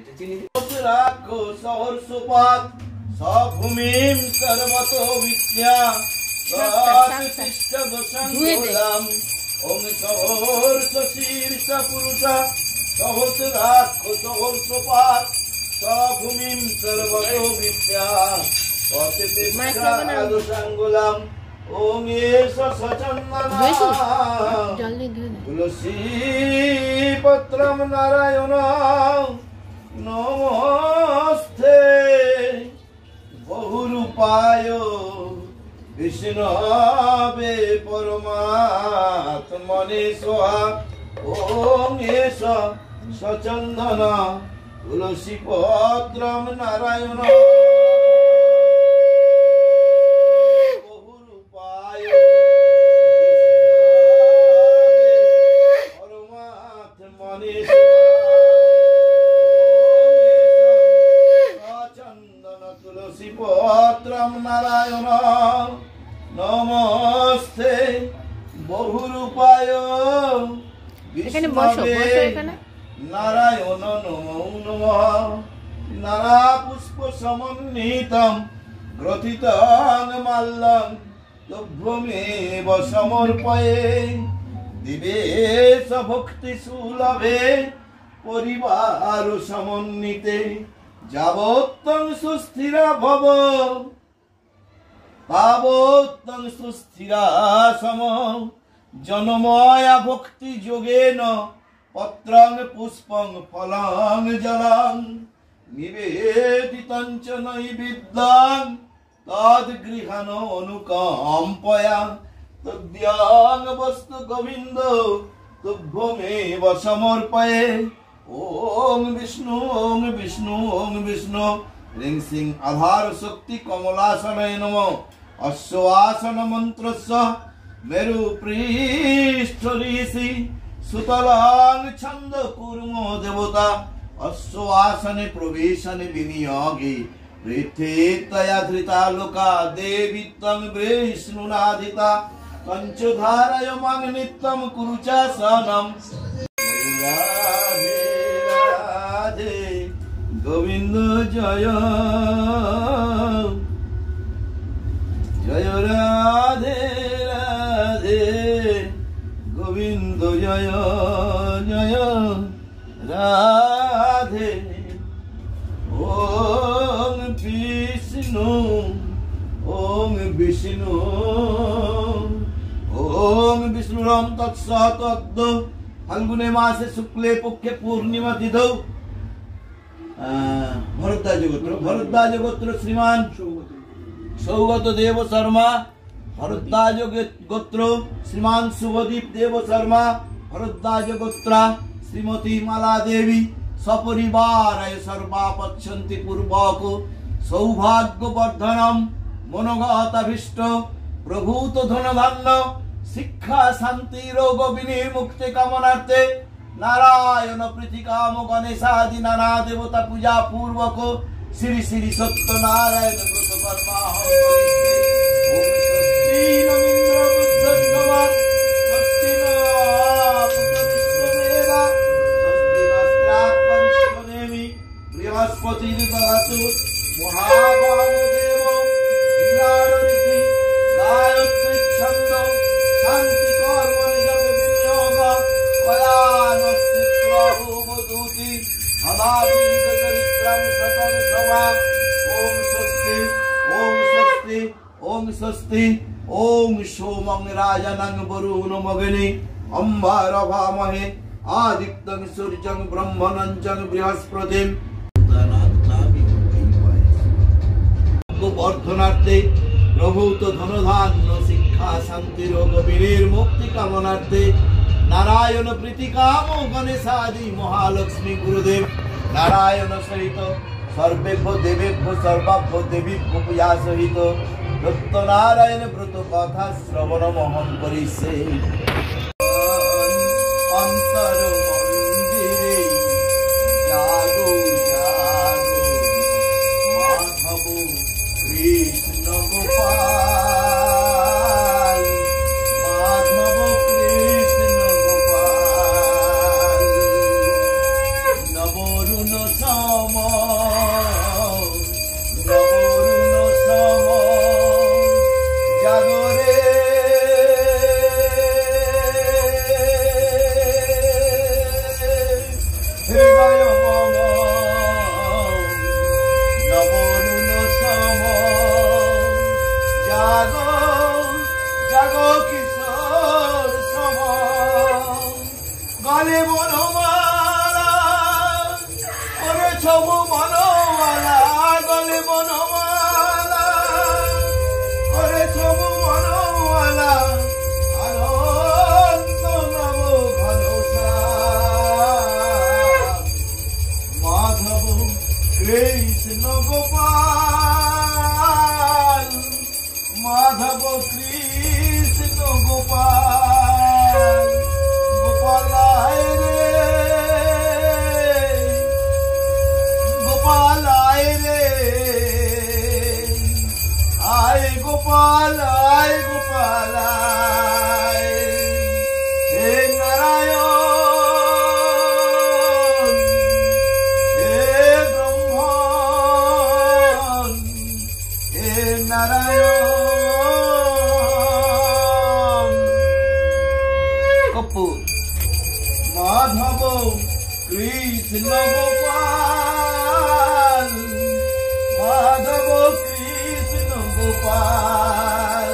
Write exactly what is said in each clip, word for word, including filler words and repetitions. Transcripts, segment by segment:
রাখো সহর্ষপাত সভূমিম সর্বতো বিদ্যা রাতিষ্ঠদশাঙ্গুলাম ওম সহর্ষ শীর্ষ পুরুষা সহস্র রাখো সহর্ষপাত সভূমিম সর্বতো বিদ্যা রাতিষ্ঠদশাঙ্গুলাম ওম এষ সচন্দনা তুলসী পত্রম নারায়ণ নমস্তে বহুরূপায় বিষ্ণবে পরমাত্মনে সোহা ওম এষ সচন্দন তুলসী পত্রম নারায়ণ বহুরূপায় পরমাত্মনে তুলসী পত্রম নারায়ণ নমস্তে বহুরূপায় বিষ্ণবে নারায়ণ নমো নমঃ নানা পুষ্প সমন্বিতম গ্রথিতং মাল্যং তুভ্যমেব সমর্পয়ে দিবেশ ভক্তি সুলভে পরিবার সমন্বিতে যাবত্তং সুস্থিরা ভব তাবত্তং সুস্থিরা সম জনময়া ভক্তি যোগেন পত্রং পুষ্পং ফলং জলং নিবেদিতং চ নৈবেদ্যং তদ্গৃহাণ অনুকম্পয়া তদ্যাং বস্তু গোবিন্দ তুভ্যমেব সমর্পয়ে ওম বিষ্ণু ওম বিষ্ণু ওম বিষ্ণু রিং সিং আধার শক্তি কমলাসনায় নমঃ অশ্বাসন মন্ত্রস্য মেরু পৃষ্ঠ ঋষি সুতলাং ছন্দ কুর্ম দেবতা অশ্বাসনে প্রবেশনে বিনিয়োগে পৃথিতয়া ধৃতা লোকা দেবী তং বিষ্ণুনাধিতা পঞ্চধারয় মাং নিত্যম কুরুচাসনম গোবিন্দ জয় জয় রাধে রাধে গোবিন্দ জয় জয় রাধে ওম বিষ্ণু ওম বিষ্ণু ওম বিষ্ণুরম তৎসৎ তদ্দ ফাল্গুনে মাসে শুক্লে পক্ষে পূর্ণিমা তিথৌ ভরদ্বাজ গোত্র ভরদ্বাজ গোত্র শ্রীমান সৌগত দেব শর্মা ভরদ্বাজ গোত্র শ্রীমান শুভদীপ দেব শর্মা ভরদ্বাজ গোত্রা শ্রীমতী মালা দেবী সপরিবারায় সর্বাপচ্ছন্তি পূর্বক সৌভাগ্যবর্ধনম মনোগতাভীষ্ট প্রভূত ধনধান্য শিক্ষা শান্তি রোগ বিনির্মুক্তি কামনার্থে নারায়ণ প্রীতিকাম গণেশাদি নানা দেবতা পূজা পূর্বক শ্রী শ্রী সত্যনারায়ণ ব্রত কর্মা বৃহস্পতি মহাবামদেব গায়ত্রী ছন্দ শান্তি কর্ম নিজ বিনিয়োগ ओम स्वस्ति ओम स्वस्ति ओम स्वस्ति ओम सोमं राजनं वरुण मगनि अम्बारभामहे आदित्यं सूर्यं ब्रह्मणं च बृहस्पतिं वर्धनार्थे प्रभूत धनधान्य शिक्षा शांति रोग विनिर्मुक्ति कामनार्थे नारायण प्रीतिकाम गणेशादि महालक्ष्मी गुरुदेव नारायण सहित सर्वेभ्यो देवेभ्यो सर्वाभ्यो देवीभ्यो पूजा सहित सत्यनारायण व्रत कथा श्रवण महन करिसे अंतर मंदिरे जागो जागो माधव कृष्ण गोपाल माधव कृष्ण गोपाल नवरुण सा গোপাল মাধব কৃষ্ণ গোপাল গোপাল আয় রে গোপাল আয় রে আয় গোপাল আয় গোপাল আয় হে নারায়ণ হে ব্রহ্মণ হে নারায়ণ কপুর মাধব কৃষ্ণ গোপাল মাধব কৃষ্ণ গোপাল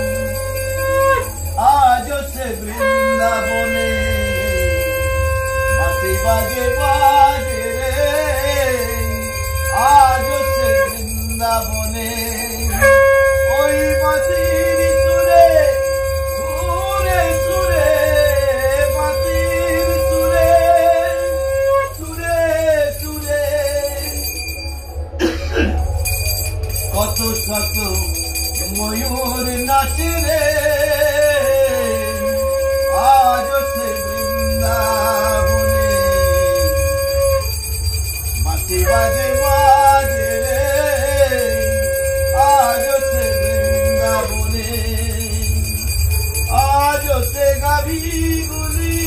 আজ সে বৃন্দাবনে বাঁশি বাজে বাজে রে আজ সে বৃন্দাবনে ওই বাঁশির সুরে সুরে সুরে বাঁশির সুরে সুরে সুরে কত শত ময়ূর নাচে রে আজ সে বৃন্দাবনে বাঁশি বাজে বাজে রে আজ সে বৃন্দাবনে আজ সে গাভীগুলি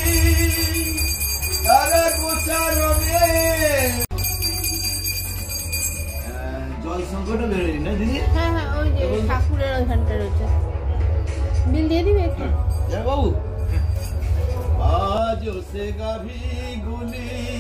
তারা গোচারণে জল সংকটও বেরোয়নি না দিদি? হ্যাঁ হ্যাঁ ওই যে ঠাকুরের ওইখানটা রয়েছে বিল দিয়ে দিবে একটু বাবু আজ সে গাভীগুলি